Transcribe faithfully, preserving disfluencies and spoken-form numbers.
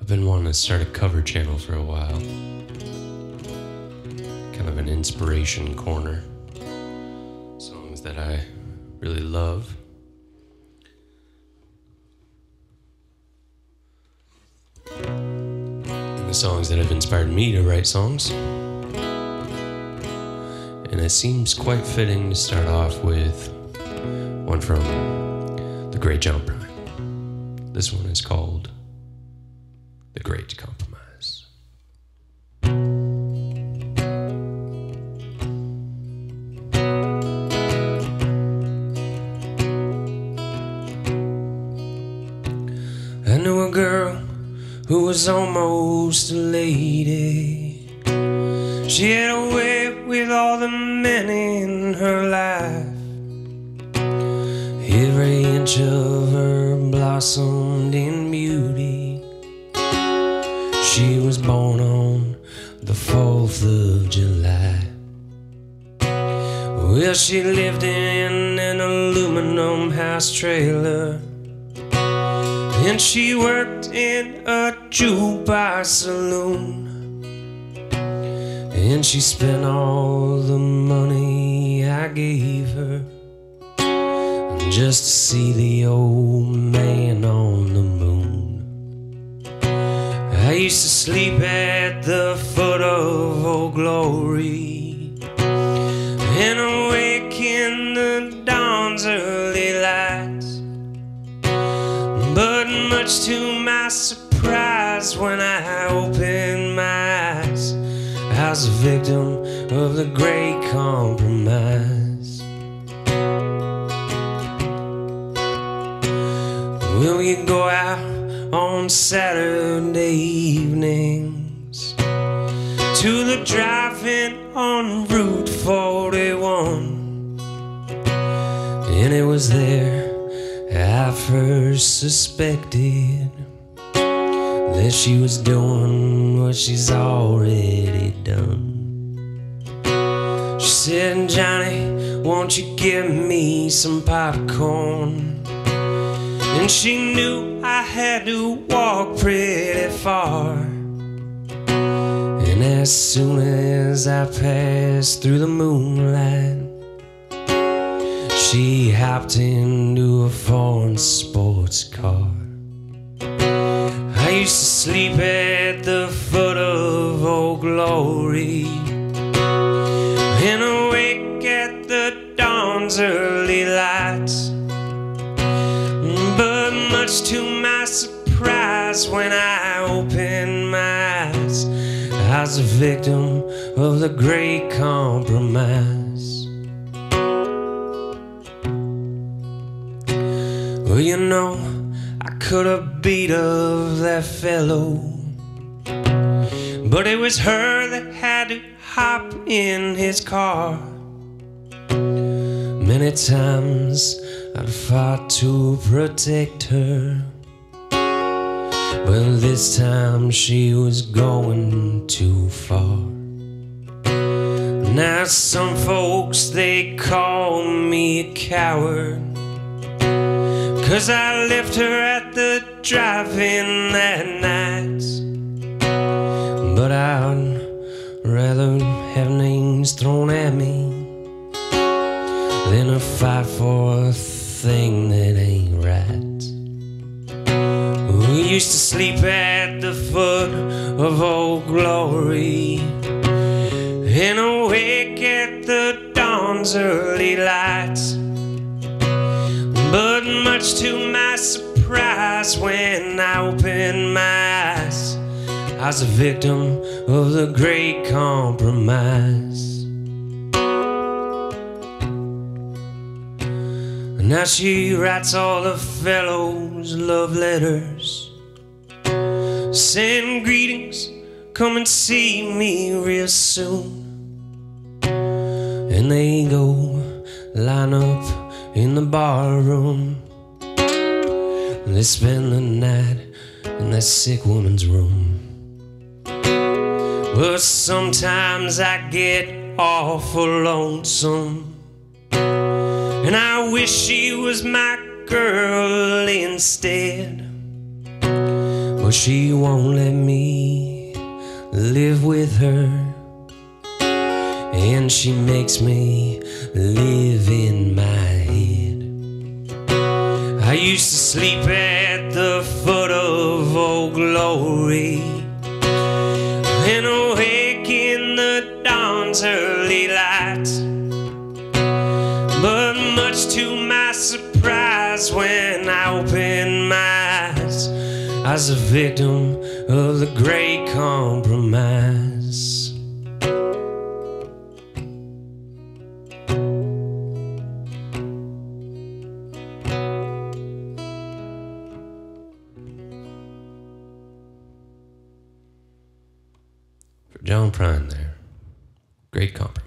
I've been wanting to start a cover channel for a while. Kind of an inspiration corner. Songs that I really love. And the songs that have inspired me to write songs. And it seems quite fitting to start off with one from the great John Prine. This one is called The Great Compromise. I knew a girl who was almost a lady. She had a way with all the men in her life. Every inch of her blossomed in beauty. She was born on the fourth of July. Well, she lived in an aluminum house trailer, and she worked in a jukebox saloon. And she spent all the money I gave her just to see the old man on the moon. I used to sleep at the foot of Old Glory and awake in the dawn's early lights. But much to my surprise, when I opened my eyes, I was a victim of the great compromise. Well, we go out on Saturday evenings to the drive-in on Route forty-one, and it was there I first suspected that she was doing what she's already done. She said, "Johnny, won't you give me some popcorn?" And she knew I had to walk pretty far. And as soon as I passed through the moonlight, she hopped into a foreign sports car. I used to sleep at the foot of Old Glory and awake at the dawn's early lights. But much to my surprise, when I opened my eyes, I was a victim of the great compromise. Well, you know, I could have beat up that fellow, but it was her that had to hop in his car. Many times I'd fought to protect her, but this time she was going too far. Now some folks, they call me a coward, 'cause I left her at the drive-in that night. But I'd rather have names thrown at me than a fight for a thing that ain't right. We used to sleep at the foot of Old Glory and awake at the dawn's early lights. But much to my surprise, when I opened my eyes, I was a victim of the great compromise. Now she writes all the fellows love letters, send greetings, come and see me real soon. And they go line up in the bar room, they spend the night in that sick woman's room. But sometimes I get awful lonesome, and I wish she was my girl instead. Well, she won't let me live with her, and she makes me live in my head. I used to sleep at the foot of Old Glory and awake in the dawn's early light. But much to my surprise, when I opened my eyes, I was a victim of the Great Compromise. For John Prine there, Great Compromise.